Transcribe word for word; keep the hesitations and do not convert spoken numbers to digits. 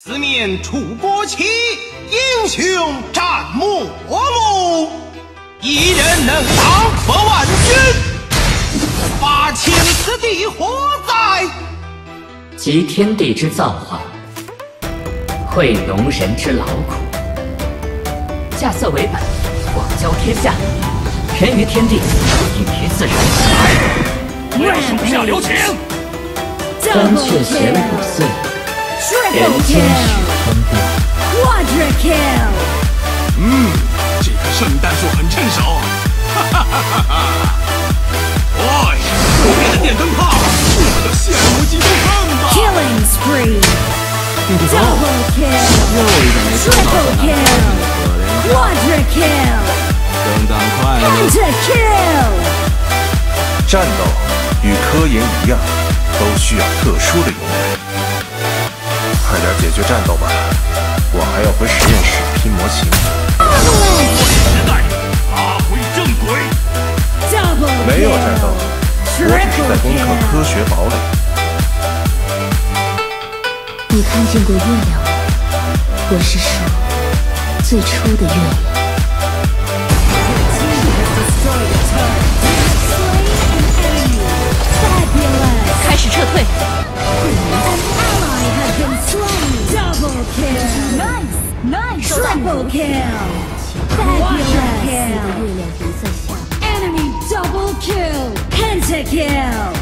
四面楚国旗，英雄战莫幕。一人能挡百万军，八千此地何在？ 集天地之造化，汇农人之劳苦。稼穑为本，广交天下。人于天地，隐于自然。 不要手下留情！ 干却咸不碎，人间始称帝。 嗯，这棵圣诞树很趁手。哈哈哈哈哈！喂，右边的电灯泡，我的羡慕嫉妒恨吧 Killing spree. Double kill. 又一个没收到 Triple 手 kill. Quadra kill. 圣诞快乐！ Penta kill. 战斗与科研一样，都需要特殊的用具。快点解决战斗吧，我还要回实验室拼模型。 时代发挥正轨。 Double 没有战斗， kill. 我只是在攻克 Triple 科 kill. 学堡垒。 你看见过月亮吗？我是说，最初的月亮。 开始撤退。Double kill. Nice, nice. Triple kill. Fabulous kill. Enemy double kill. Penta kill.